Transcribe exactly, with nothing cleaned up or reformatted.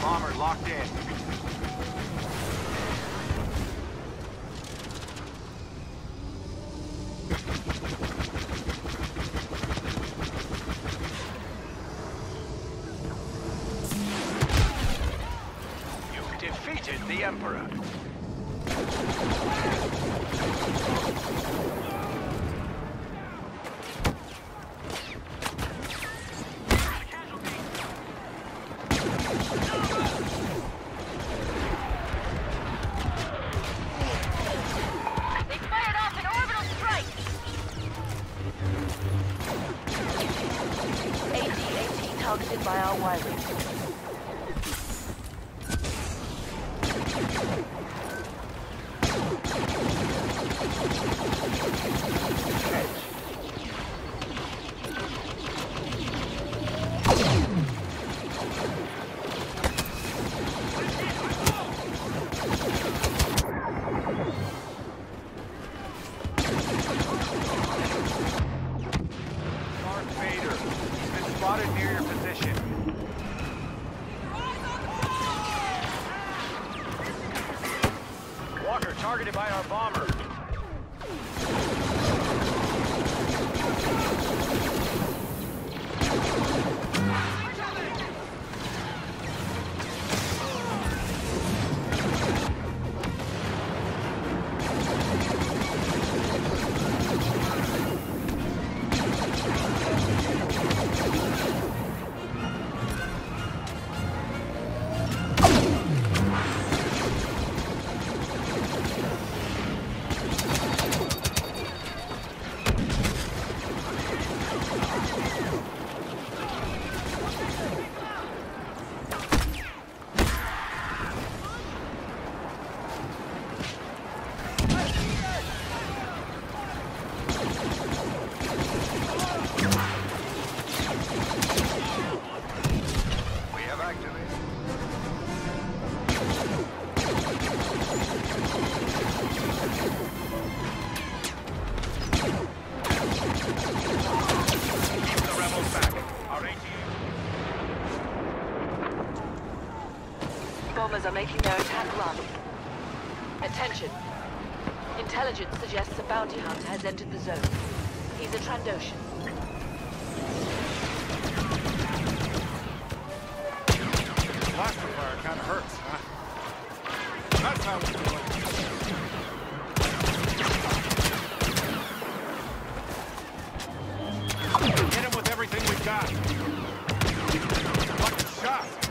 Bomber locked in. You've defeated the Emperor. Targeted by our wiring. Darth Vader, he's been spotted near your position. Walker targeted by our bomber. Bombers are making their attack run. Attention. Intelligence suggests a bounty hunter has entered the zone. He's a Trandoshan. Blaster fire kind of hurts, huh? That's how we do it. Hit him with everything we've got. Fucking shot.